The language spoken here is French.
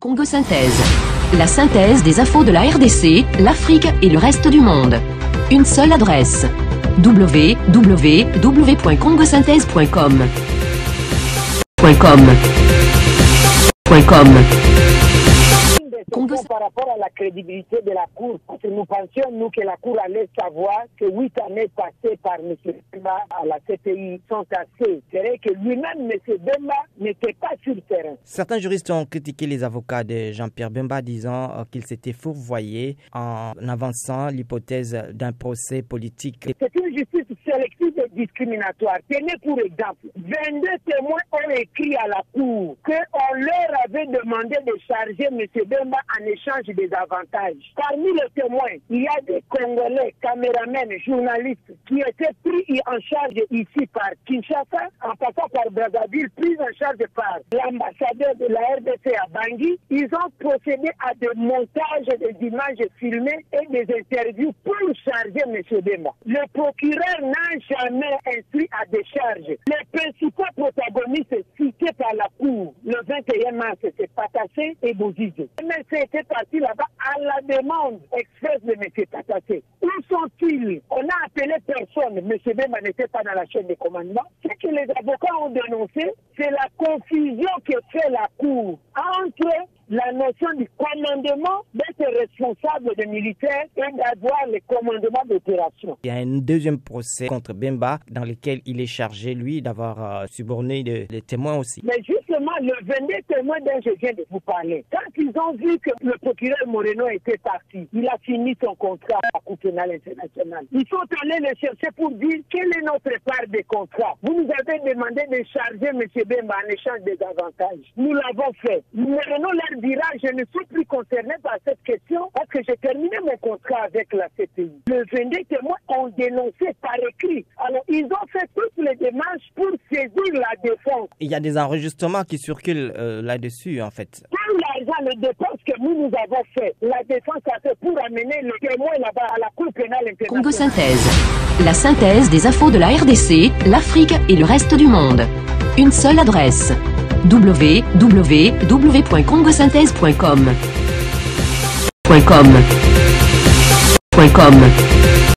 Congo Synthèse. La synthèse des infos de la RDC, l'Afrique et le reste du monde. Une seule adresse. www.congosynthèse.com. Par rapport à la crédibilité de la Cour, parce que nous pensions, nous, que la Cour allait savoir que 8 années passées par M. Bemba à la CPI sont assez. C'est vrai que lui-même, M. Bemba, n'était pas sur le terrain. Certains juristes ont critiqué les avocats de Jean-Pierre Bemba, disant qu'il s'était fourvoyé en avançant l'hypothèse d'un procès politique. C'est une justice sélective et discriminatoire. Tenez pour exemple, 22 témoins ont écrit à la Cour qu'on leur avait demandé de charger M. Bemba en échange des avantages. Parmi les témoins, il y a des Congolais, caméramens, journalistes qui étaient pris en charge ici par Kinshasa, en passant par Brazzaville, pris en charge par l'ambassadeur de la RDC à Bangui. Ils ont procédé à des montages des images filmées et des interviews pour charger M. Bemba. Le procureur n'a jamais instruit à décharge. Les principaux protagonistes cités par la Cour le 21 mars, c'est Patassé et Bozizé. MLC était parti là-bas à la demande express de M. Patassé. Où sont-ils? On a appelé personne. M. Bemba n'était pas dans la chaîne de commandement. Ce que les avocats ont dénoncé, c'est la confusion que fait la Cour entre la notion du commandement d'être responsable des militaires et d'avoir le commandement d'opération. Il y a un deuxième procès contre Bemba dans lequel il est chargé, lui, d'avoir suborné les témoins aussi. Mais justement, le 22 témoins dont je viens de vous parler, quand ils ont vu que le procureur Moreno était parti, il a fini son contrat à la Cour pénale internationale. Ils sont allés le chercher pour dire quelle est notre part des contrats. Vous nous avez demandé de charger M. Bemba en échange des avantages. Nous l'avons fait. Moreno leur dira, je ne suis plus concerné par cette question parce que j'ai terminé mon contrat avec la CPI. Le 22 témoins ont dénoncé par écrit. Alors, ils ont fait toutes les démarches pour saisir la défense. Il y a des enregistrements qui circulent là-dessus, en fait. Tout l'argent, les dépenses que nous avons fait, la défense a fait pour amener le témoin là-bas à la Cour pénale internationale. Congo Synthèse. La synthèse des infos de la RDC, l'Afrique et le reste du monde. Une seule adresse. www.congosynthèse.com.